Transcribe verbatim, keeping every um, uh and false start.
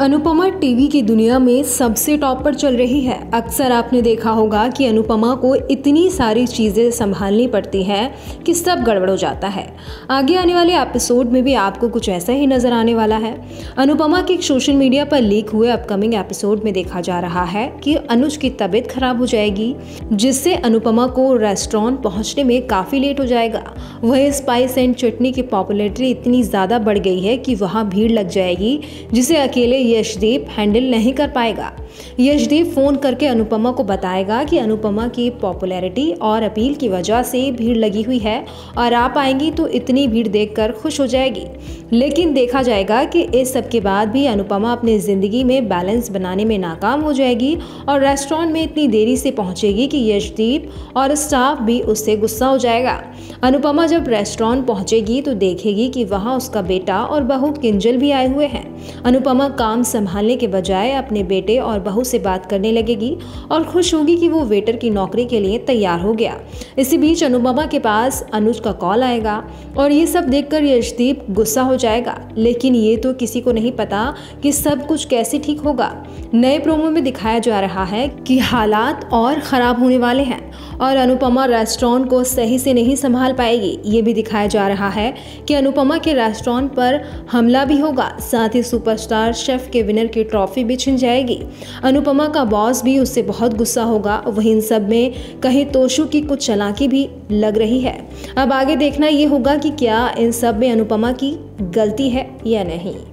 Anupama TV की दुनिया में सबसे टॉप पर चल रही है। अक्सर आपने देखा होगा कि अनुपमा को इतनी सारी चीज़ें संभालनी पड़ती हैं कि सब गड़बड़ हो जाता है। आगे आने वाले एपिसोड में भी आपको कुछ ऐसा ही नजर आने वाला है। अनुपमा के एक सोशल मीडिया पर लीक हुए अपकमिंग एपिसोड में देखा जा रहा है कि अनुज की तबीयत खराब हो जाएगी, जिससे अनुपमा को रेस्टोरेंट पहुंचने में काफ़ी लेट हो जाएगा। वहीं स्पाइस एंड चटनी की पॉपुलैरिटी इतनी ज़्यादा बढ़ गई है कि वहाँ भीड़ लग जाएगी, जिसे अकेले यशदीप हैंडल नहीं कर पाएगा। यशदीप फोन करके अनुपमा को बताएगा कि अनुपमा की पॉपुलैरिटी और अपील की वजह से भीड़ लगी हुई है और आप आएंगी तो इतनी भीड़ देखकर खुश हो जाएगी। लेकिन देखा जाएगा कि इस सब के बाद भी अनुपमा अपनी जिंदगी में बैलेंस बनाने में नाकाम हो जाएगी और रेस्टोरेंट में इतनी देरी से पहुंचेगी कि यशदीप और स्टाफ भी उससे गुस्सा हो जाएगा। अनुपमा जब रेस्टोरेंट पहुंचेगी तो देखेगी कि वहां उसका बेटा और बहू किंजल भी आए हुए हैं। अनुपमा काम संभालने के बजाय अपने बेटे और बहू से बात करने लगेगी और खुश होगी कि वो वेटर की नौकरी के लिए तैयार हो गया। इसी बीच अनुपमा के पास अनुज का कॉल आएगा और ये सब देखकर यशदीप गुस्सा हो जाएगा। लेकिन ये तो किसी को नहीं पता कि सब कुछ कैसे ठीक होगा। नए प्रोमो में दिखाया जा रहा है कि हालात और खराब होने वाले हैं और अनुपमा रेस्टोरेंट को सही से नहीं संभाल पाएगी। ये भी दिखाया जा रहा है कि अनुपमा के रेस्टोरेंट पर हमला भी होगा, साथ ही सुपरस्टार शेफ के विनर की ट्रॉफी भी छिन जाएगी। अनुपमा का बॉस भी उससे बहुत गुस्सा होगा। वहीं इन सब में कहीं तोशु की कुछ चालाकी भी लग रही है। अब आगे देखना ये होगा कि क्या इन सब में अनुपमा की गलती है या नहीं।